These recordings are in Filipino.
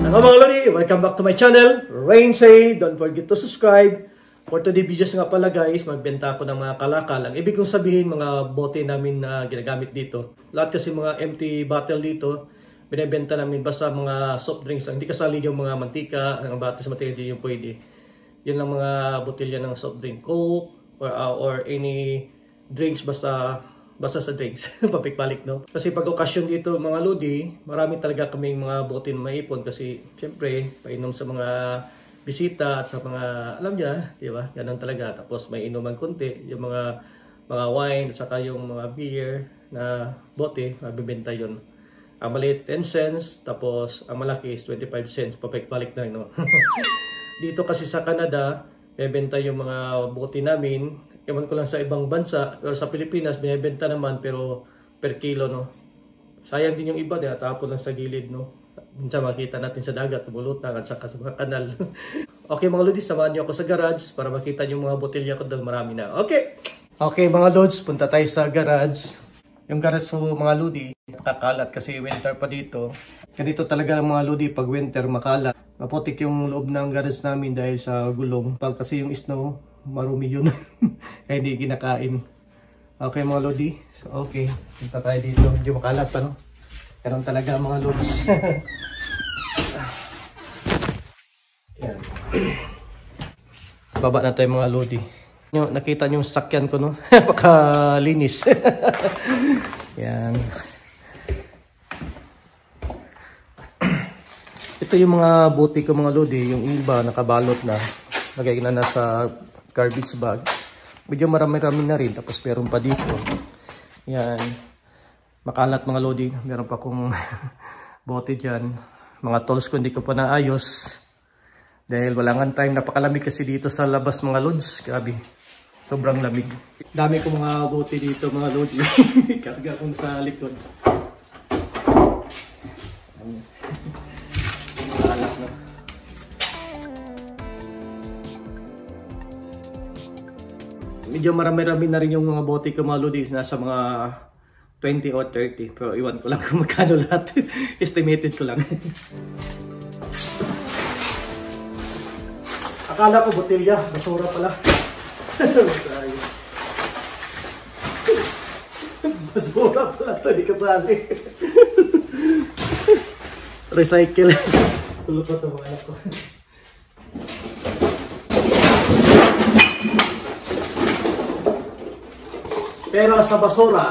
Hello mga lodi, welcome back to my channel, Rainsay. Don't forget to subscribe. For today's videos nga pala guys, magbenta ako ng mga kalakal. Ang ibig kong sabihin, mga bote namin na ginagamit dito. Lahat kasi mga empty bottle dito, binibenta namin basta mga soft drinks. Hindi kasali yung mga mantika, ang bottle sa mantika hindi yung pwede. Yun lang mga botelya ng soft drink, Coke, or any drinks basta sa drinks. Papikbalik, no? Kasi pag okasyon dito mga lodi, marami talaga kaming mga bote na maipon kasi syempre painom sa mga bisita at sa mga, alam niya, di ba? Ganun talaga. Tapos may inuman konti, yung mga wine at saka yung mga beer na bote, mabibenta yun. Ang maliit 10 cents, tapos ang malaki is 25 cents. Papikbalik na, no? Dito kasi sa Canada, bebenta yung mga bote namin. Ewan ko lang sa ibang bansa, pero sa Pilipinas, binibenta naman pero per kilo, no? Sayang din yung iba, tinatapon lang sa gilid, no? Minsan makita natin sa dagat, tumulutang at saka sa mga kanal. Okay mga lodi, samahan niyo ako sa garage para makita niyo mga botelya ko doon, marami na. Okay! Okay mga lods, punta tayo sa garage. Yung garage ko mga lodi, kakalat kasi winter pa dito. Ganito talaga mga lodi pag winter makalat. Maputik yung loob ng garage namin dahil sa gulong. Pag kasi yung snow, marumi yun. Kaya hindi kinakain. Okay mga lodi. So okay, punta tayo dito. Hindi makalat pa, no? Ganun talaga mga lods. Yan. Baba na tayo mga lodi. Nakita nyo yung sakyan ko, no? Pakalinis. Yan. Ito yung mga bote ko mga lodi. Yung iba nakabalot na. Lagay na nasa garbage bag. Medyo marami-rami na rin. Tapos meron pa dito. Yan. Makalat mga lodi. Meron pa akong bote dyan. Mga tools ko hindi ko pa naayos. Dahil wala nga time. Napakalamig kasi dito sa labas mga lods. Grabe. Sobrang lamig. Dami ko mga bote dito mga lodi. Karga kong sa likod. Makalat na. Medyo marami-rami na rin yung mga bote ko mga lodi. Nasa mga 20 or 30. Pero iwan ko lang kung magkano lahat. Estimated ko lang. Akala ko botelya. Basura pala. Basura pala ito. Hindi kasali. Recycle. Tulo pa ito mga anak ko. Pero sa basura.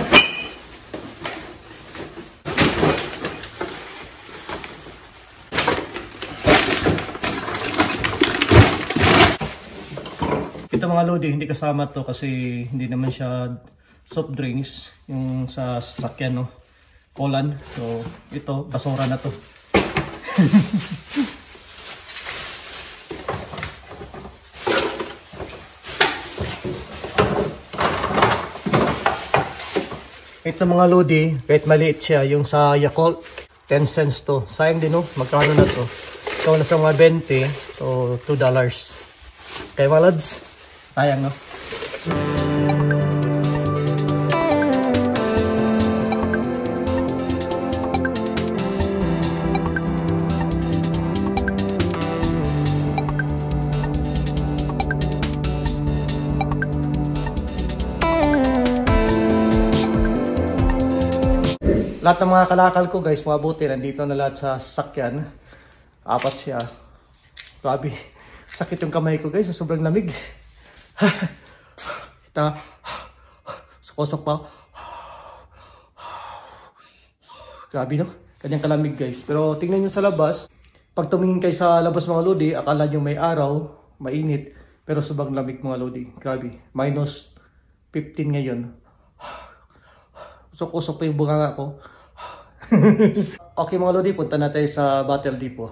Ito mga lodi, hindi kasama to kasi hindi naman siya soft drinks. Yung sa sasakyan, no? Kolan. So, ito, basura na to. Ito mga lodi, kahit maliit siya, yung sa Yakult, 10 cents to. Sayang din, no? Magkano na to? So, nasa mga 20, so $2. Okay mga lods? Sayang, no? Lahat ng mga kalakal ko guys, mga bote, nandito na lahat sa sasakyan. 4 siya. Grabe. Sakit yung kamay ko guys, sobrang lamig. Ito. Sukosok pa. Grabe, no? Kanyang kalamig guys. Pero tingnan nyo sa labas. Pag tumingin kayo sa labas mga lodi, akala nyo may araw, mainit. Pero sobrang lamig mga lodi. Grabe. Minus 15 ngayon. Sukosok pa yung bunganga ko. Okay mga lodi, punta na tayo sa Battle Depot.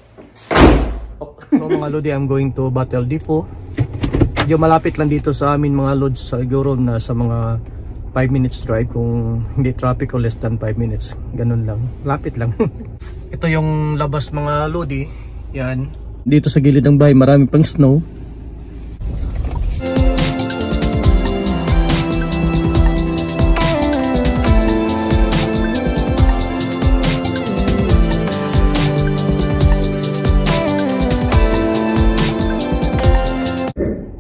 So mga lodi, I'm going to Battle Depot. Medyo malapit lang dito sa amin mga lods. Siguro na sa mga 5 minutes drive kung hindi traffic o less than 5 minutes. Ganun lang. Lapit lang. Ito yung labas mga lodi. Yan. Dito sa gilid ng bahay marami pang snow.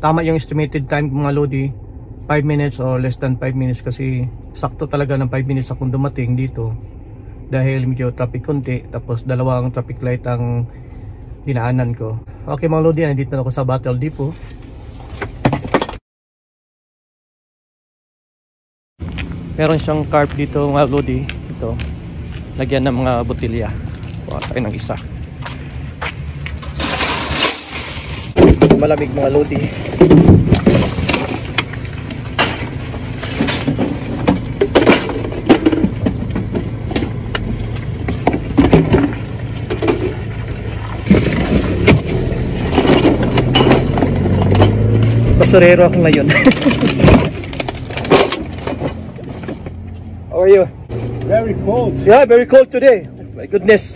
tama yung estimated time mga Lodi, 5 minutes or less than 5 minutes kasi sakto talaga ng 5 minutes akong dumating dito dahil medyo traffic konti, tapos dalawang traffic light ang dinaanan ko. Okay mga Lodi, nandito na ako sa Battle Depot. Meron siyang carp dito mga Lodi, ito lagyan ng mga botilya. Kuha tayo ng isa. Malamig mga Lodi. Basurero ako ngayon. How are you? Very cold. Yeah, very cold today. My goodness.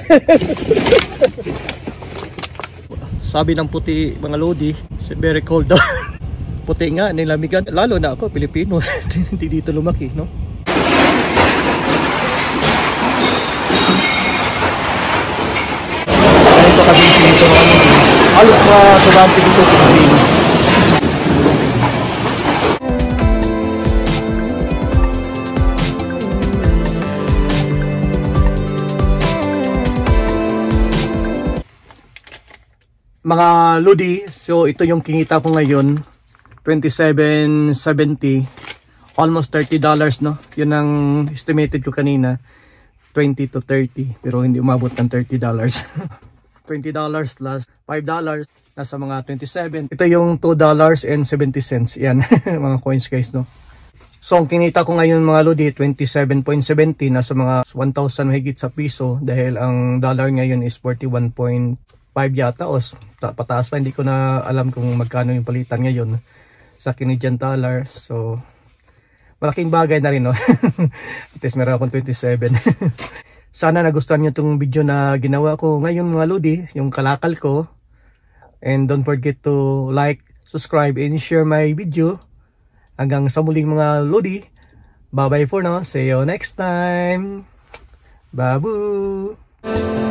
Sabi ng puti mga Lodi, very cold daw. Puti nga, nilamigan. Lalo na ako, Pilipino. Hindi dito lumaki, no? Ito kasi dito, halos mga turante dito Pilipino. Mga Lodi, so ito yung kinita ko ngayon, $27.70, almost $30 no? Yun ang estimated ko kanina, 20 to 30, pero hindi umabot ng $30. $20 plus $5, nasa mga 27. Ito yung $2.70, yan, mga coins guys no? So ang kinita ko ngayon mga Lodi, 27.70, nasa mga 1,000 higit sa piso dahil ang dollar ngayon is 41.5 yata o pataas pa, hindi ko na alam kung magkano yung palitan ngayon sa Canadian dollar. So malaking bagay na rin no. At least meron akong 27. Sana nagustuhan nyo itong video na ginawa ko ngayon mga Lodi, yung kalakal ko. And don't forget to like, subscribe and share my video. Hanggang sa muling mga Lodi, bye bye for now, see you next time. Babu.